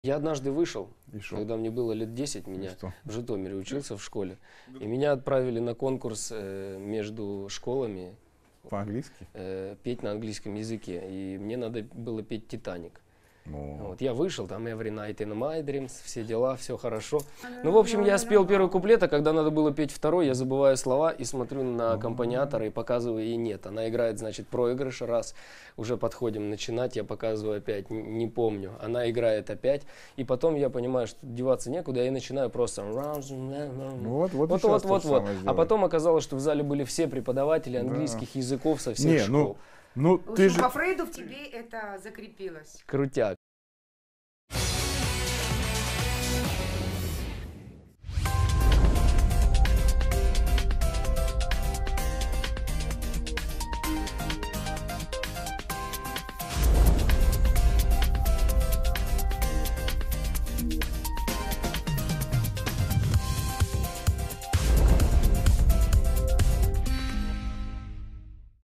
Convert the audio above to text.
Я однажды вышел, И шо? когда мне было лет 10, меня что? в Житомире учился в школе, и меня отправили на конкурс между школами По-английски? петь на английском языке, и мне надо было петь «Титаник». Ну, Вот, я вышел, там «Every night in my dreams», все дела, все хорошо. Ну, в общем, я спел первый куплет, а когда надо было петь второй, я забываю слова и смотрю на аккомпаниатора и показываю ей нет. Она играет, значит, проигрыш раз, уже подходим начинать, я показываю опять, не помню. Она играет опять, и потом я понимаю, что деваться некуда, я начинаю просто... вот Вот. А А потом оказалось, что в зале были все преподаватели английских языков со всех Не, школ. ну В ты общем, же... по Фрейду в тебе это закрепилось. Крутяк.